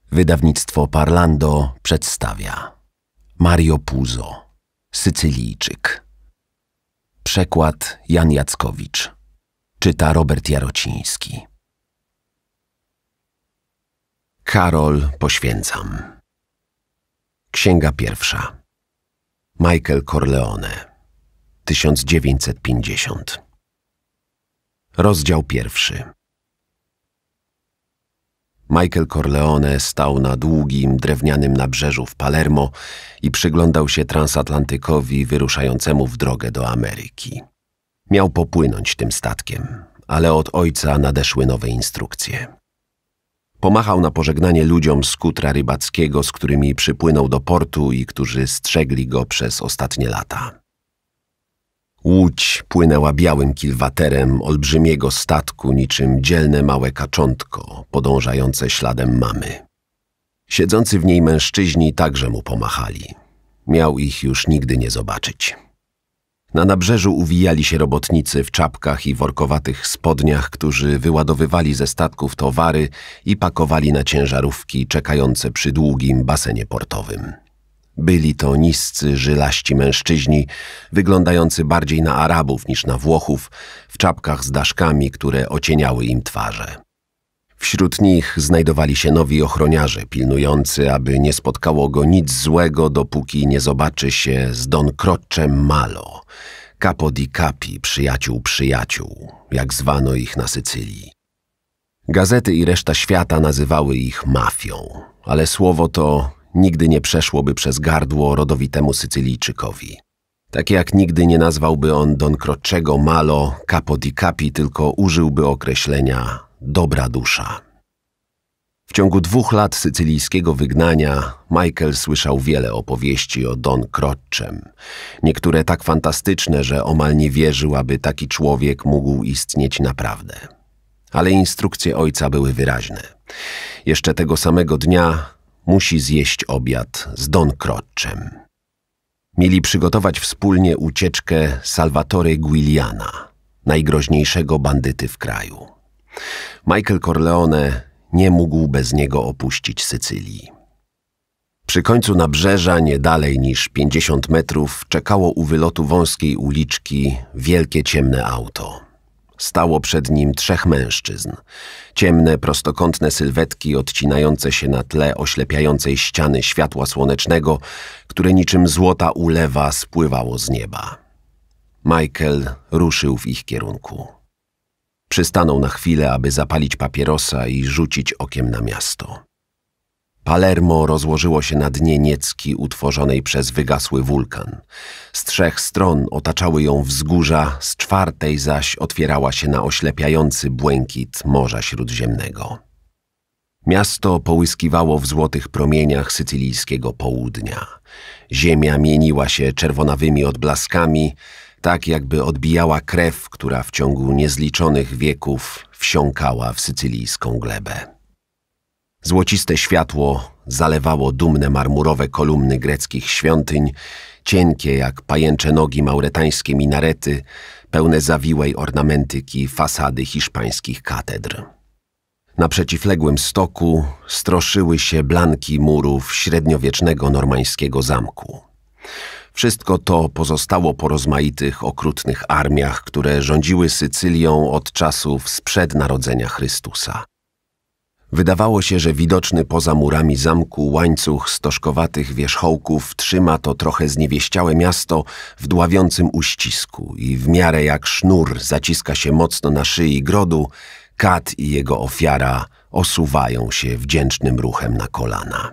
Wydawnictwo Parlando przedstawia Mario Puzo, Sycylijczyk. Przekład Jan Jackowicz. Czyta Robert Jarociński. Karol poświęcam. Księga pierwsza. Michael Corleone. 1950. Rozdział pierwszy. Michael Corleone stał na długim, drewnianym nabrzeżu w Palermo i przyglądał się transatlantykowi wyruszającemu w drogę do Ameryki. Miał popłynąć tym statkiem, ale od ojca nadeszły nowe instrukcje. Pomachał na pożegnanie ludziom z kutra rybackiego, z którymi przypłynął do portu i którzy strzegli go przez ostatnie lata. Łódź płynęła białym kilwaterem olbrzymiego statku niczym dzielne małe kaczątko podążające śladem mamy. Siedzący w niej mężczyźni także mu pomachali. Miał ich już nigdy nie zobaczyć. Na nabrzeżu uwijali się robotnicy w czapkach i workowatych spodniach, którzy wyładowywali ze statków towary i pakowali na ciężarówki czekające przy długim basenie portowym. Byli to niscy, żylaści mężczyźni, wyglądający bardziej na Arabów niż na Włochów, w czapkach z daszkami, które ocieniały im twarze. Wśród nich znajdowali się nowi ochroniarze, pilnujący, aby nie spotkało go nic złego, dopóki nie zobaczy się z Don Croccem Malo, capo di capi, przyjaciół przyjaciół, jak zwano ich na Sycylii. Gazety i reszta świata nazywały ich mafią, ale słowo to nigdy nie przeszłoby przez gardło rodowitemu Sycylijczykowi. Tak jak nigdy nie nazwałby on Don Croccego Malo capo di capi, tylko użyłby określenia dobra dusza. W ciągu 2 lat sycylijskiego wygnania Michael słyszał wiele opowieści o Don Croccem. Niektóre tak fantastyczne, że omal nie wierzył, aby taki człowiek mógł istnieć naprawdę. Ale instrukcje ojca były wyraźne. Jeszcze tego samego dnia musi zjeść obiad z Don Croccem. Mieli przygotować wspólnie ucieczkę Salvatore Giuliana, najgroźniejszego bandyty w kraju. Michael Corleone nie mógł bez niego opuścić Sycylii. Przy końcu nabrzeża, nie dalej niż 50 metrów, czekało u wylotu wąskiej uliczki wielkie ciemne auto. Stało przed nim 3 mężczyzn. Ciemne, prostokątne sylwetki odcinające się na tle oślepiającej ściany światła słonecznego, które niczym złota ulewa spływało z nieba. Michael ruszył w ich kierunku. Przystanął na chwilę, aby zapalić papierosa i rzucić okiem na miasto. Palermo rozłożyło się na dnie Niecki utworzonej przez wygasły wulkan. Z 3 stron otaczały ją wzgórza, z 4 zaś otwierała się na oślepiający błękit Morza Śródziemnego. Miasto połyskiwało w złotych promieniach sycylijskiego południa. Ziemia mieniła się czerwonawymi odblaskami, tak jakby odbijała krew, która w ciągu niezliczonych wieków wsiąkała w sycylijską glebę. Złociste światło zalewało dumne marmurowe kolumny greckich świątyń, cienkie jak pajęcze nogi mauretańskie minarety, pełne zawiłej ornamentyki fasady hiszpańskich katedr. Na przeciwległym stoku stroszyły się blanki murów średniowiecznego normańskiego zamku. Wszystko to pozostało po rozmaitych, okrutnych armiach, które rządziły Sycylią od czasów sprzed narodzenia Chrystusa. Wydawało się, że widoczny poza murami zamku łańcuch stożkowatych wierzchołków trzyma to trochę zniewieściałe miasto w dławiącym uścisku i w miarę jak sznur zaciska się mocno na szyi grodu, kat i jego ofiara osuwają się wdzięcznym ruchem na kolana.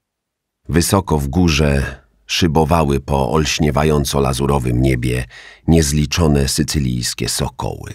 Wysoko w górze szybowały po olśniewająco-lazurowym niebie niezliczone sycylijskie sokoły.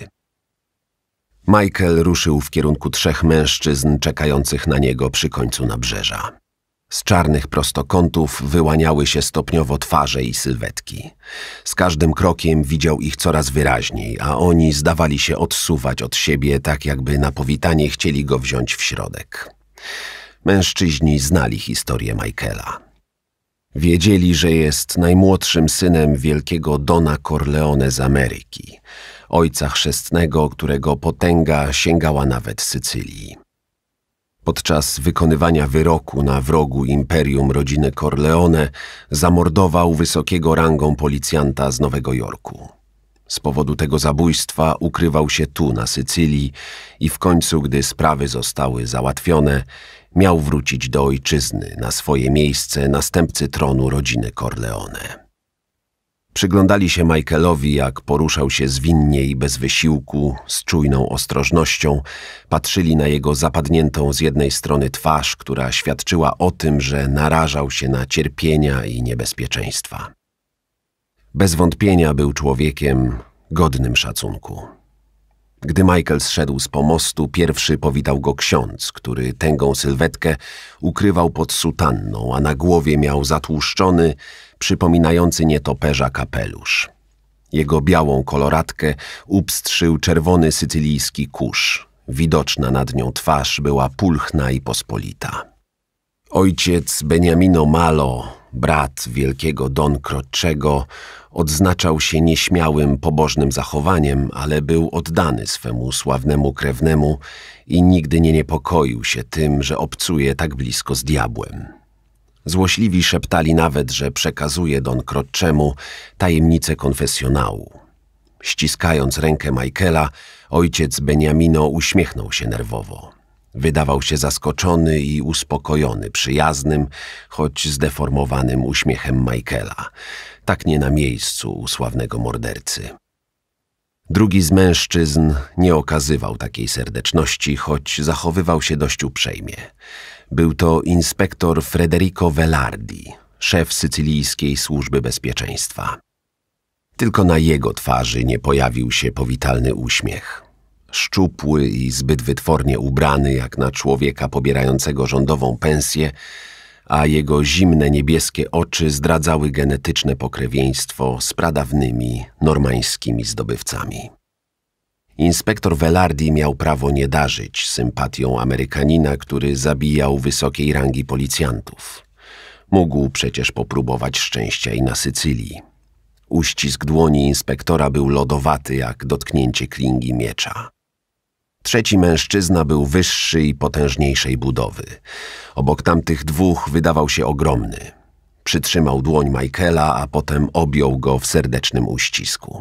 Michael ruszył w kierunku 3 mężczyzn czekających na niego przy końcu nabrzeża. Z czarnych prostokątów wyłaniały się stopniowo twarze i sylwetki. Z każdym krokiem widział ich coraz wyraźniej, a oni zdawali się odsuwać od siebie, tak jakby na powitanie chcieli go wziąć w środek. Mężczyźni znali historię Michaela. Wiedzieli, że jest najmłodszym synem wielkiego Dona Corleone z Ameryki, ojca chrzestnego, którego potęga sięgała nawet Sycylii. Podczas wykonywania wyroku na wrogu imperium rodziny Corleone zamordował wysokiego rangą policjanta z Nowego Jorku. Z powodu tego zabójstwa ukrywał się tu, na Sycylii i w końcu, gdy sprawy zostały załatwione, miał wrócić do ojczyzny, na swoje miejsce następcy tronu rodziny Corleone. Przyglądali się Michaelowi, jak poruszał się zwinnie i bez wysiłku, z czujną ostrożnością, patrzyli na jego zapadniętą z jednej strony twarz, która świadczyła o tym, że narażał się na cierpienia i niebezpieczeństwa. Bez wątpienia był człowiekiem godnym szacunku. Gdy Michael zszedł z pomostu, pierwszy powitał go ksiądz, który tęgą sylwetkę ukrywał pod sutanną, a na głowie miał zatłuszczony, przypominający nietoperza kapelusz. Jego białą koloratkę upstrzył czerwony sycylijski kurz. Widoczna nad nią twarz była pulchna i pospolita. Ojciec Beniamino Malo, brat wielkiego Don Croccego, odznaczał się nieśmiałym, pobożnym zachowaniem, ale był oddany swemu sławnemu krewnemu i nigdy nie niepokoił się tym, że obcuje tak blisko z diabłem. Złośliwi szeptali nawet, że przekazuje Don Croccemu tajemnicę konfesjonału. Ściskając rękę Michaela, ojciec Beniamino uśmiechnął się nerwowo. Wydawał się zaskoczony i uspokojony przyjaznym, choć zdeformowanym uśmiechem Michaela, tak nie na miejscu u sławnego mordercy. Drugi z mężczyzn nie okazywał takiej serdeczności, choć zachowywał się dość uprzejmie. Był to inspektor Federico Velardi, szef sycylijskiej służby bezpieczeństwa. Tylko na jego twarzy nie pojawił się powitalny uśmiech. Szczupły i zbyt wytwornie ubrany jak na człowieka pobierającego rządową pensję, a jego zimne niebieskie oczy zdradzały genetyczne pokrewieństwo z pradawnymi normańskimi zdobywcami. Inspektor Velardi miał prawo nie darzyć sympatią Amerykanina, który zabijał wysokiej rangi policjantów. Mógł przecież popróbować szczęścia i na Sycylii. Uścisk dłoni inspektora był lodowaty jak dotknięcie klingi miecza. Trzeci mężczyzna był wyższy i potężniejszej budowy. Obok tamtych dwóch wydawał się ogromny. Przytrzymał dłoń Michaela, a potem objął go w serdecznym uścisku.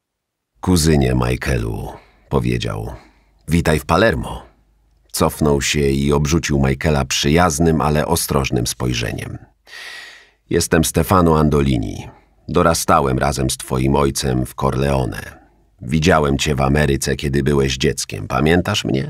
Kuzynie Michaelu, powiedział, witaj w Palermo. Cofnął się i obrzucił Michaela przyjaznym, ale ostrożnym spojrzeniem. Jestem Stefano Andolini. Dorastałem razem z twoim ojcem w Corleone. Widziałem cię w Ameryce, kiedy byłeś dzieckiem. Pamiętasz mnie?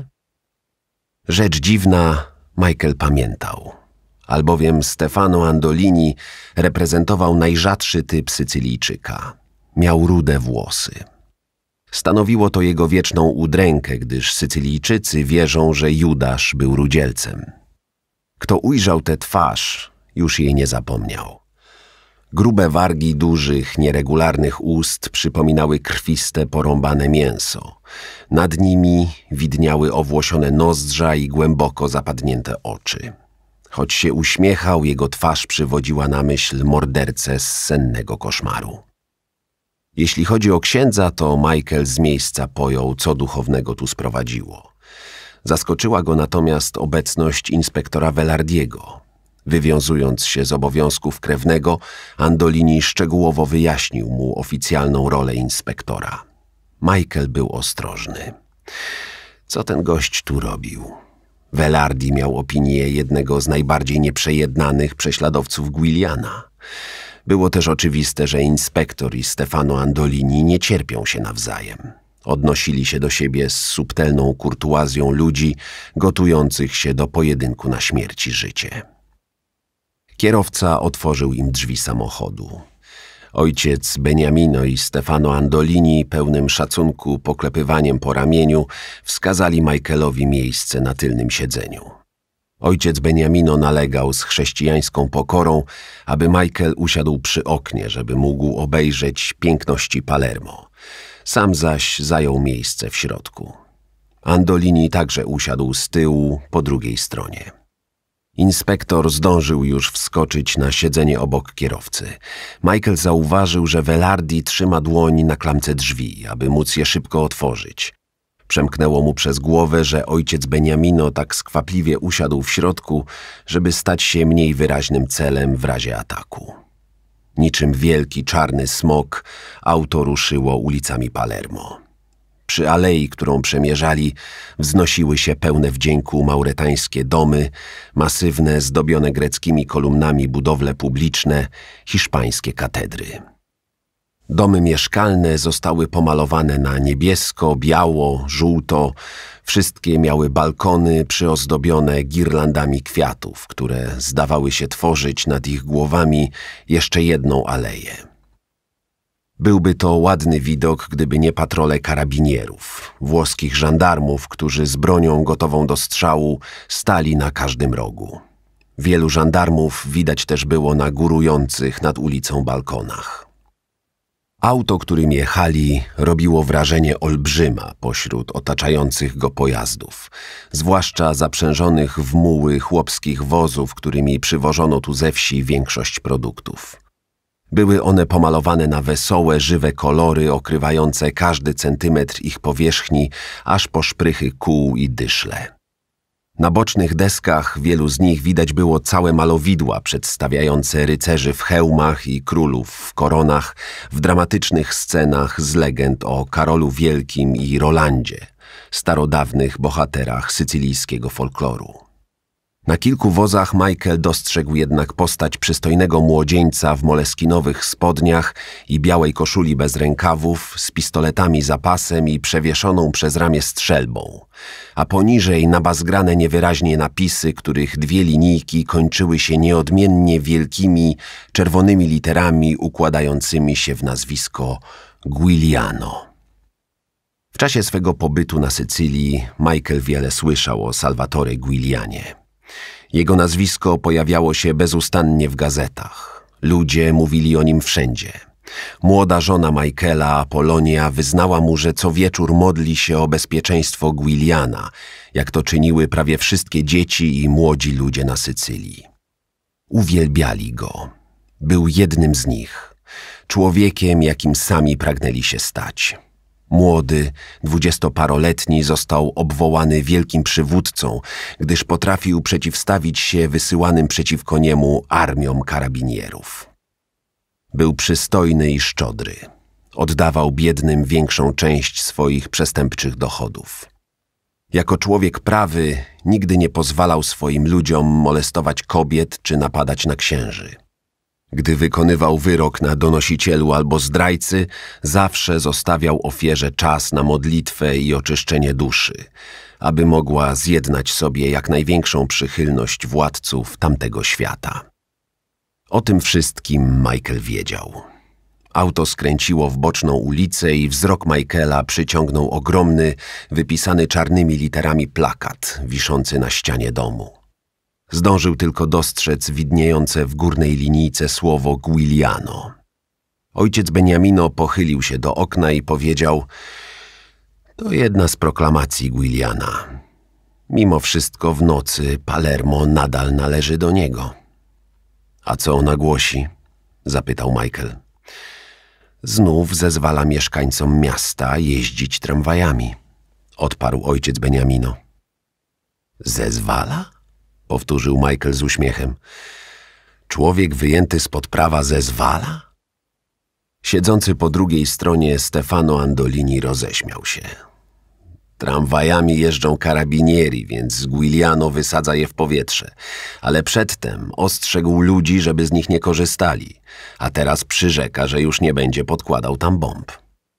Rzecz dziwna, Michael pamiętał. Albowiem Stefano Andolini reprezentował najrzadszy typ Sycylijczyka. Miał rude włosy. Stanowiło to jego wieczną udrękę, gdyż Sycylijczycy wierzą, że Judasz był rudzielcem. Kto ujrzał tę twarz, już jej nie zapomniał. Grube wargi dużych, nieregularnych ust przypominały krwiste, porąbane mięso. Nad nimi widniały owłosione nozdrza i głęboko zapadnięte oczy. Choć się uśmiechał, jego twarz przywodziła na myśl mordercę z sennego koszmaru. Jeśli chodzi o księdza, to Michael z miejsca pojął, co duchownego tu sprowadziło. Zaskoczyła go natomiast obecność inspektora Velardiego. Wywiązując się z obowiązków krewnego, Andolini szczegółowo wyjaśnił mu oficjalną rolę inspektora. Michael był ostrożny. Co ten gość tu robił? Velardi miał opinię jednego z najbardziej nieprzejednanych prześladowców Giuliana. Było też oczywiste, że inspektor i Stefano Andolini nie cierpią się nawzajem. Odnosili się do siebie z subtelną kurtuazją ludzi gotujących się do pojedynku na śmierć i życie. Kierowca otworzył im drzwi samochodu. Ojciec Beniamino i Stefano Andolini pełnym szacunku poklepywaniem po ramieniu wskazali Michaelowi miejsce na tylnym siedzeniu. Ojciec Beniamino nalegał z chrześcijańską pokorą, aby Michael usiadł przy oknie, żeby mógł obejrzeć piękności Palermo. Sam zaś zajął miejsce w środku. Andolini także usiadł z tyłu, po drugiej stronie. Inspektor zdążył już wskoczyć na siedzenie obok kierowcy. Michael zauważył, że Velardi trzyma dłoń na klamce drzwi, aby móc je szybko otworzyć. Przemknęło mu przez głowę, że ojciec Beniamino tak skwapliwie usiadł w środku, żeby stać się mniej wyraźnym celem w razie ataku. Niczym wielki czarny smok auto ruszyło ulicami Palermo. Przy alei, którą przemierzali, wznosiły się pełne wdzięku mauretańskie domy, masywne, zdobione greckimi kolumnami budowle publiczne, hiszpańskie katedry. Domy mieszkalne zostały pomalowane na niebiesko, biało, żółto. Wszystkie miały balkony przyozdobione girlandami kwiatów, które zdawały się tworzyć nad ich głowami jeszcze jedną aleję. Byłby to ładny widok, gdyby nie patrole karabinierów, włoskich żandarmów, którzy z bronią gotową do strzału stali na każdym rogu. Wielu żandarmów widać też było na górujących nad ulicą balkonach. Auto, którym jechali, robiło wrażenie olbrzyma pośród otaczających go pojazdów, zwłaszcza zaprzężonych w muły chłopskich wozów, którymi przywożono tu ze wsi większość produktów. Były one pomalowane na wesołe, żywe kolory, okrywające każdy centymetr ich powierzchni, aż po szprychy kół i dyszle. Na bocznych deskach wielu z nich widać było całe malowidła przedstawiające rycerzy w hełmach i królów w koronach w dramatycznych scenach z legend o Karolu Wielkim i Rolandzie, starodawnych bohaterach sycylijskiego folkloru. Na kilku wozach Michael dostrzegł jednak postać przystojnego młodzieńca w moleskinowych spodniach i białej koszuli bez rękawów, z pistoletami za pasem i przewieszoną przez ramię strzelbą, a poniżej nabazgrane niewyraźnie napisy, których dwie linijki kończyły się nieodmiennie wielkimi, czerwonymi literami układającymi się w nazwisko Giuliano. W czasie swego pobytu na Sycylii Michael wiele słyszał o Salvatore Giulianie. Jego nazwisko pojawiało się bezustannie w gazetach. Ludzie mówili o nim wszędzie. Młoda żona Michaela, Apolonia, wyznała mu, że co wieczór modli się o bezpieczeństwo Giuliana, jak to czyniły prawie wszystkie dzieci i młodzi ludzie na Sycylii. Uwielbiali go. Był jednym z nich. Człowiekiem, jakim sami pragnęli się stać. Młody, 20-paroletni został obwołany wielkim przywódcą, gdyż potrafił przeciwstawić się wysyłanym przeciwko niemu armiom karabinierów. Był przystojny i szczodry. Oddawał biednym większą część swoich przestępczych dochodów. Jako człowiek prawy nigdy nie pozwalał swoim ludziom molestować kobiet czy napadać na księży. Gdy wykonywał wyrok na donosicielu albo zdrajcy, zawsze zostawiał ofierze czas na modlitwę i oczyszczenie duszy, aby mogła zjednać sobie jak największą przychylność władców tamtego świata. O tym wszystkim Michael wiedział. Auto skręciło w boczną ulicę i wzrok Michaela przyciągnął ogromny, wypisany czarnymi literami plakat wiszący na ścianie domu. Zdążył tylko dostrzec widniejące w górnej linijce słowo Giuliano. Ojciec Beniamino pochylił się do okna i powiedział: to jedna z proklamacji Giuliana. Mimo wszystko w nocy Palermo nadal należy do niego. A co ona głosi? Zapytał Michael. Znów zezwala mieszkańcom miasta jeździć tramwajami, odparł ojciec Beniamino. Zezwala? Powtórzył Michael z uśmiechem. Człowiek wyjęty spod prawa zezwala? Siedzący po drugiej stronie Stefano Andolini roześmiał się. Tramwajami jeżdżą karabinieri, więc Giuliano wysadza je w powietrze. Ale przedtem ostrzegł ludzi, żeby z nich nie korzystali, a teraz przyrzeka, że już nie będzie podkładał tam bomb.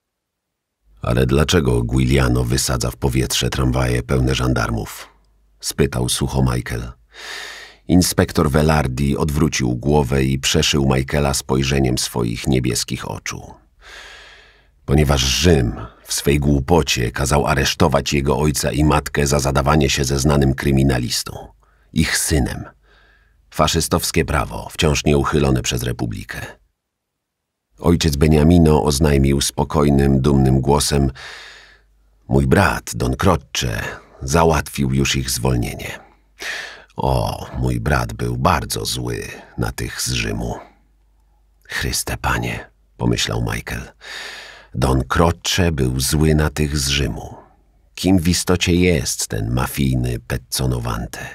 Ale dlaczego Giuliano wysadza w powietrze tramwaje pełne żandarmów? Spytał sucho Michael. Inspektor Velardi odwrócił głowę i przeszył Michaela spojrzeniem swoich niebieskich oczu. Ponieważ Rzym w swej głupocie kazał aresztować jego ojca i matkę za zadawanie się ze znanym kryminalistą, ich synem. Faszystowskie prawo, wciąż nieuchylone przez Republikę. Ojciec Beniamino oznajmił spokojnym, dumnym głosem: mój brat, Don Croce, załatwił już ich zwolnienie. O, mój brat był bardzo zły na tych z Rzymu. Chryste Panie, pomyślał Michael. Don Croce był zły na tych z Rzymu. kim w istocie jest ten mafijny Pezzo Novante.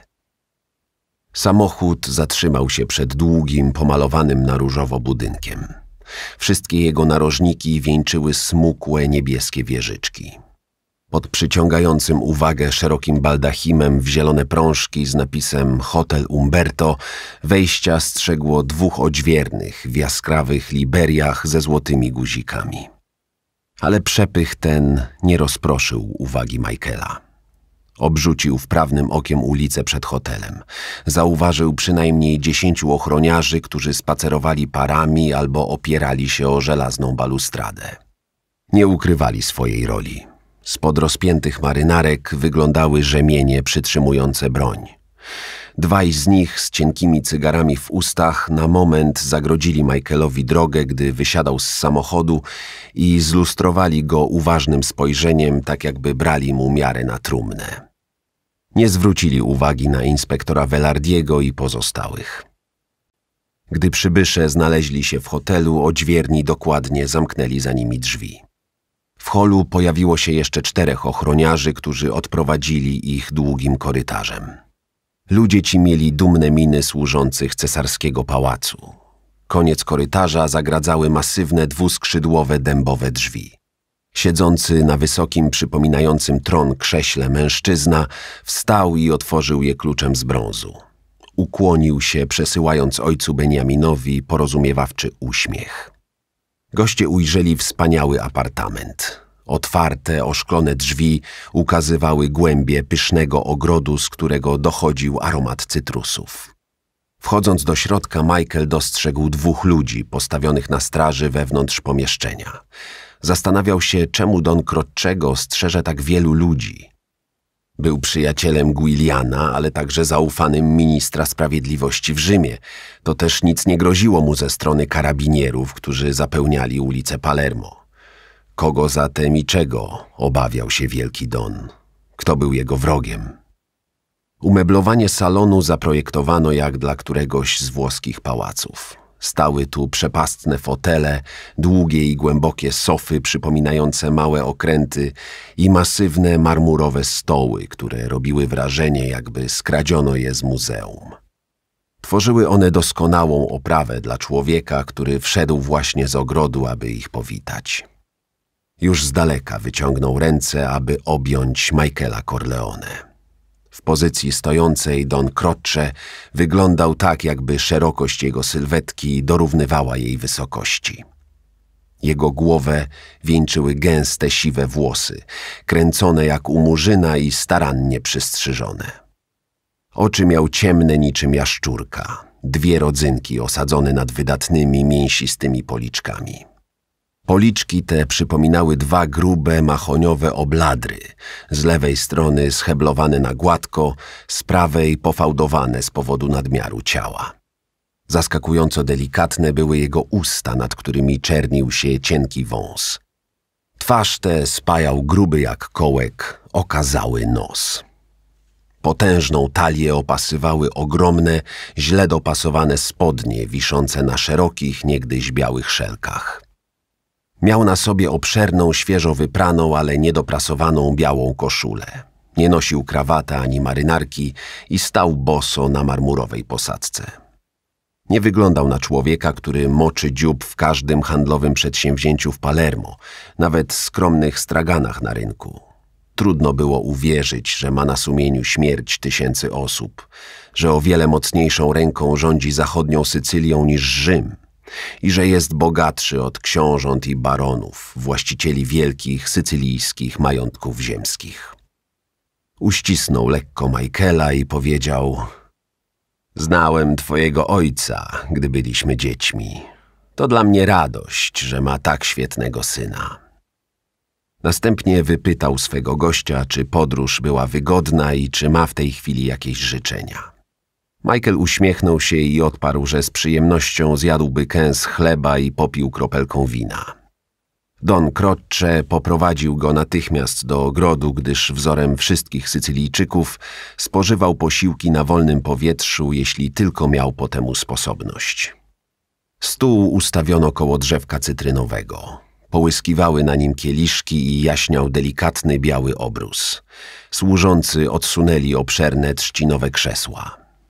Samochód zatrzymał się przed długim, pomalowanym na różowo budynkiem. Wszystkie jego narożniki wieńczyły smukłe niebieskie wieżyczki. Pod przyciągającym uwagę szerokim baldachimem w zielone prążki z napisem Hotel Umberto wejścia strzegło 2 odźwiernych w jaskrawych liberiach ze złotymi guzikami. Ale przepych ten nie rozproszył uwagi Michaela. Obrzucił wprawnym okiem ulicę przed hotelem. Zauważył przynajmniej 10 ochroniarzy, którzy spacerowali parami albo opierali się o żelazną balustradę. Nie ukrywali swojej roli. Spod rozpiętych marynarek wyglądały rzemienie przytrzymujące broń. 2 z nich z cienkimi cygarami w ustach na moment zagrodzili Michaelowi drogę, gdy wysiadał z samochodu i zlustrowali go uważnym spojrzeniem, tak jakby brali mu miarę na trumnę. Nie zwrócili uwagi na inspektora Velardiego i pozostałych. Gdy przybysze znaleźli się w hotelu, odźwierni dokładnie zamknęli za nimi drzwi. W holu pojawiło się jeszcze 4 ochroniarzy, którzy odprowadzili ich długim korytarzem. Ludzie ci mieli dumne miny służących cesarskiego pałacu. Koniec korytarza zagradzały masywne 2skrzydłowe dębowe drzwi. Siedzący na wysokim, przypominającym tron krześle mężczyzna wstał i otworzył je kluczem z brązu. Ukłonił się, przesyłając ojcu Beniaminowi porozumiewawczy uśmiech. Goście ujrzeli wspaniały apartament. Otwarte, oszklone drzwi ukazywały głębie pysznego ogrodu, z którego dochodził aromat cytrusów. Wchodząc do środka, Michael dostrzegł 2 ludzi postawionych na straży wewnątrz pomieszczenia. Zastanawiał się, czemu Don Crocchego strzeże tak wielu ludzi. Był przyjacielem Giuliana, ale także zaufanym ministra sprawiedliwości w Rzymie. To też nic nie groziło mu ze strony karabinierów, którzy zapełniali ulicę Palermo. Kogo zatem i czego obawiał się wielki Don? Kto był jego wrogiem? Umeblowanie salonu zaprojektowano jak dla któregoś z włoskich pałaców. Stały tu przepastne fotele, długie i głębokie sofy przypominające małe okręty i masywne marmurowe stoły, które robiły wrażenie, jakby skradziono je z muzeum. Tworzyły one doskonałą oprawę dla człowieka, który wszedł właśnie z ogrodu, aby ich powitać. Już z daleka wyciągnął ręce, aby objąć Michaela Corleone. W pozycji stojącej Don Croce wyglądał tak, jakby szerokość jego sylwetki dorównywała jej wysokości. Jego głowę wieńczyły gęste, siwe włosy, kręcone jak u murzyna i starannie przystrzyżone. Oczy miał ciemne niczym jaszczurka, 2 rodzynki osadzone nad wydatnymi, mięsistymi policzkami. Policzki te przypominały 2 grube, mahoniowe obladry, z lewej strony scheblowane na gładko, z prawej pofałdowane z powodu nadmiaru ciała. Zaskakująco delikatne były jego usta, nad którymi czernił się cienki wąs. Twarz tę spajał gruby jak kołek, okazały nos. Potężną talię opasywały ogromne, źle dopasowane spodnie wiszące na szerokich, niegdyś białych szelkach. Miał na sobie obszerną, świeżo wypraną, ale niedoprasowaną białą koszulę. Nie nosił krawata ani marynarki i stał boso na marmurowej posadzce. Nie wyglądał na człowieka, który moczy dziób w każdym handlowym przedsięwzięciu w Palermo, nawet skromnych straganach na rynku. Trudno było uwierzyć, że ma na sumieniu śmierć 1000 osób, że o wiele mocniejszą ręką rządzi zachodnią Sycylią niż Rzym i że jest bogatszy od książąt i baronów, właścicieli wielkich sycylijskich majątków ziemskich. Uścisnął lekko Michaela i powiedział: znałem twojego ojca, gdy byliśmy dziećmi. To dla mnie radość, że ma tak świetnego syna. Następnie wypytał swego gościa, czy podróż była wygodna i czy ma w tej chwili jakieś życzenia. Michael uśmiechnął się i odparł, że z przyjemnością zjadłby kęs chleba i popił kropelką wina. Don Croce poprowadził go natychmiast do ogrodu, gdyż wzorem wszystkich Sycylijczyków spożywał posiłki na wolnym powietrzu, jeśli tylko miał po temu sposobność. Stół ustawiono koło drzewka cytrynowego. Połyskiwały na nim kieliszki i jaśniał delikatny biały obrus. Służący odsunęli obszerne trzcinowe krzesła.